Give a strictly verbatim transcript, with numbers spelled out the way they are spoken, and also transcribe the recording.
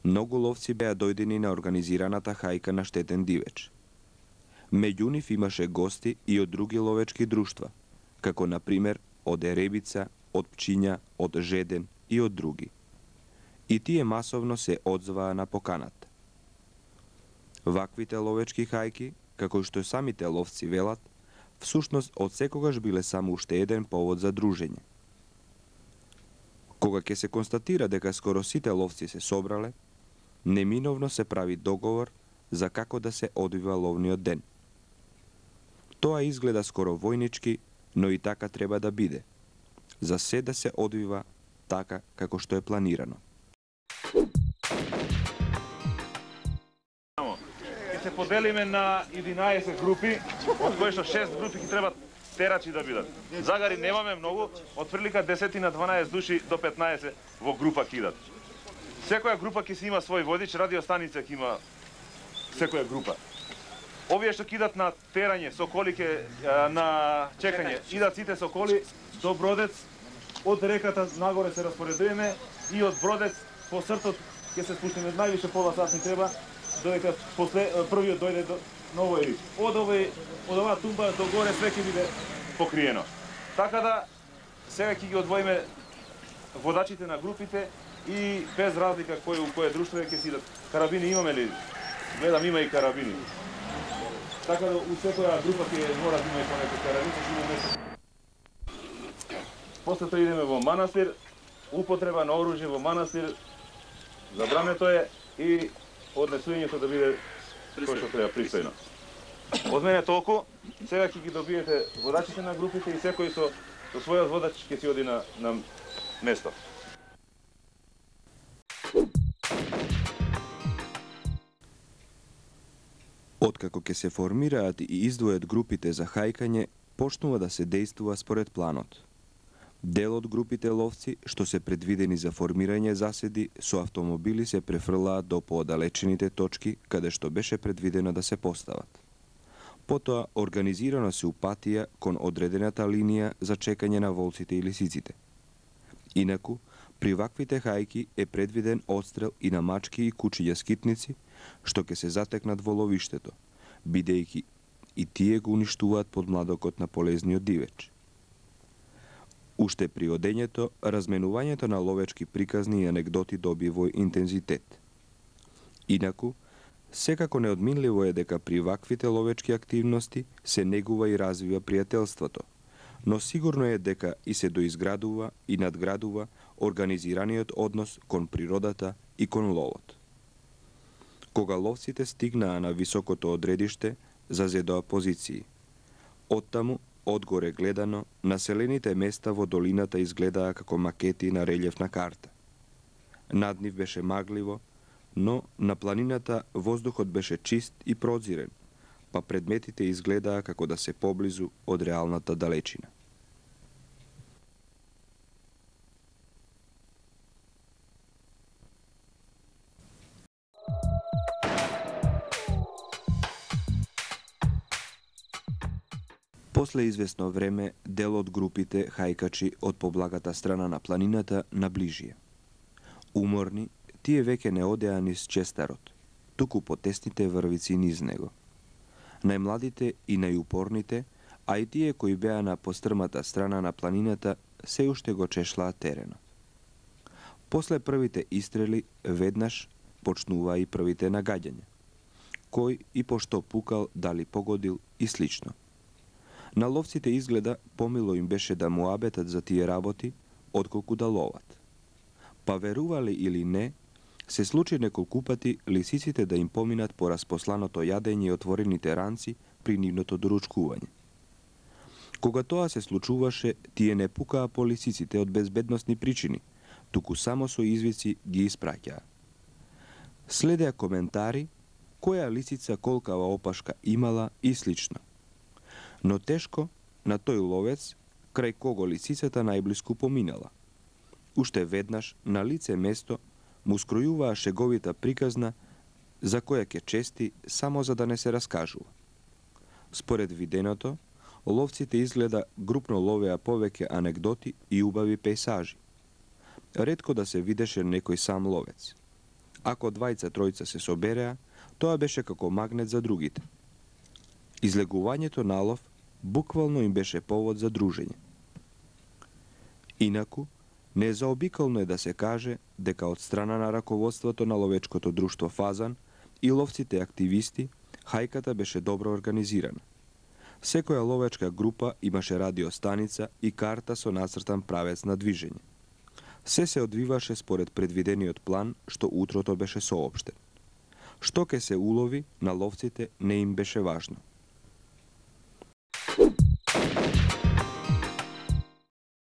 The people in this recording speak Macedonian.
Многу ловци беа дојдени на организираната хајка на штетен дивеч. Меѓу нив имаше гости и од други ловечки друштва, како на пример од Еребица, од Пчиња, од Жеден и од други. И тие масовно се одзваа на поканата. Ваквите ловечки хајки, како што самите ловци велат, всушност од секогаш биле само уште еден повод за дружење. Кога ќе се констатира дека скоро сите ловци се собрале, неминовно се прави договор за како да се одвива ловниот ден. Тоа изгледа скоро војнички, но и така треба да биде. За се да се одвива така како што е планирано. Ќе се поделиме на единаесет групи, од кои што шест групи ќе треба терачи да бидат. Загари немаме многу, од прилика десет на дванаесет души до петнаесет во група кидат. Секоја група ќе си има свој водич, радиостаница ќе има секоја група. Овие што кидат на терање, соколи ке на чекање, идат сите соколи до Бродец, од реката нагоре се распоредуваме и од Бродец по сртот ќе се спуштиме, највише пола сат ни треба, додека после првиот дојде до новој риф. Од овој од оваа тумба до горе све ќе биде покриено. Така да сега ќе ги одвоиме водачите на групите и без разлика кој у кое друштво ќе си идат. Карабини имаме ли? Гледам има и карабини. Така да у секоја група ќе мора да има и по некој карабин, ќе има место. После тоа идеме во манастир, употреба на оружје во манастир забрането е и однесувањето да биде кој што треба пристојно. Од мене толку, сега ќе ги добиете водачите на групите и секој со, со својот водач ќе си оди на, на место. Откако ќе се формираат и издвојат групите за хајкање, почнува да се дејствува според планот. Дел од групите ловци, што се предвидени за формирање заседи, со автомобили се префрлаат до поодалечените точки, каде што беше предвидено да се постават. Потоа организирано се упатија кон одредената линија за чекање на волците и лисиците. Инаку, при ваквите хајки е предвиден одстрел и на мачки и кучиња скитници, што ќе се затекнат во ловиштето, бидејќи и тие го уништуваат подмладокот на полезниот дивеч. Уште при одењето, разменувањето на ловечки приказни и анегдоти добива интензитет. Инаку, секако неодминливо е дека при ваквите ловечки активности се негува и развива пријателството, но сигурно е дека и се доизградува и надградува организираниот однос кон природата и кон ловот. Кога ловците стигнаа на високото одредиште, зазедоа позиции. Оттаму, одгоре гледано, населените места во долината изгледаа како макети на релјефна карта. Над нив беше магливо, но на планината воздухот беше чист и прозирен, па предметите изгледаа како да се поблизу од реалната далечина. После известно време, дел од групите хајкачи од поблагата страна на планината наближија. Уморни, тие веќе не одеа низ честарот, туку по тесните врвици низ него. Најмладите и најупорните, а и тие кои беа на пострмата страна на планината, се уште го чешлаа теренот. После првите истрели, веднаш почнуваа и првите нагаѓања. Кој и по што пукал, дали погодил и слично. На ловците изгледа помило им беше да муабетат за тие работи, отколку да ловат. Па верували или не, се случи неколку пати лисиците да им поминат по распосланото јадење и отворените ранци при нивното доручкување. Кога тоа се случуваше, тие не пукаа по лисиците од безбедносни причини, туку само со извици ги испраќаа. Следеа коментари, која лисица колкава опашка имала и слично. Но тешко на тој ловец, крај кого лисицата најблиску поминала. Уште веднаш, на лице место, му скројуваа шеговита приказна, за која ќе чести само за да не се раскажува. Според виденото, ловците изгледа групно ловеа повеќе анегдоти и убави пейсажи. Ретко да се видеше некој сам ловец. Ако двајца тројца се собереа, тоа беше како магнет за другите. Излегувањето на лов буквално им беше повод за дружење. Инаку, незаобиколно е да се каже дека од страна на раководството на ловечкото друштво Фазан и ловците активисти, хајката беше добро организирана. Секоја ловечка група имаше радиостаница и карта со нацртан правец на движење. Се се одвиваше според предвидениот план што утрото беше соопштен. Што ке се улови, на ловците не им беше важно.